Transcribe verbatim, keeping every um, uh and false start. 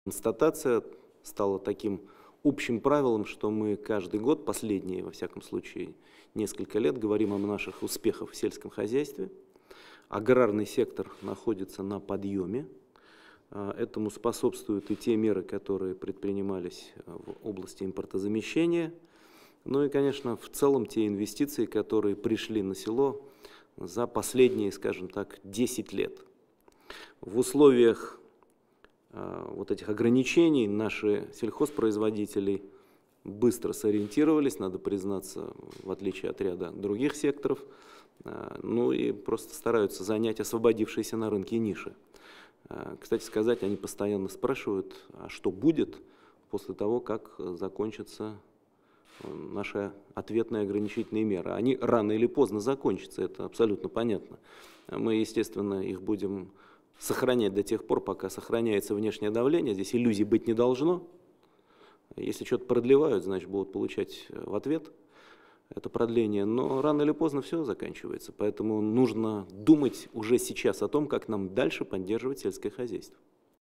Констатация стала таким общим правилом, что мы каждый год, последние, во всяком случае, несколько лет, говорим о наших успехах в сельском хозяйстве. Аграрный сектор находится на подъеме. Этому способствуют и те меры, которые предпринимались в области импортозамещения. Ну и, конечно, в целом те инвестиции, которые пришли на село за последние, скажем так, десять лет. В условиях вот этих ограничений наши сельхозпроизводители быстро сориентировались, надо признаться, в отличие от ряда других секторов, ну и просто стараются занять освободившиеся на рынке ниши. Кстати сказать, они постоянно спрашивают, а что будет после того, как закончатся наши ответные ограничительные меры. Они рано или поздно закончатся, это абсолютно понятно. Мы, естественно, их будем сохранять до тех пор, пока сохраняется внешнее давление. Здесь иллюзий быть не должно. Если что-то продлевают, значит, будут получать в ответ это продление. Но рано или поздно все заканчивается. Поэтому нужно думать уже сейчас о том, как нам дальше поддерживать сельское хозяйство.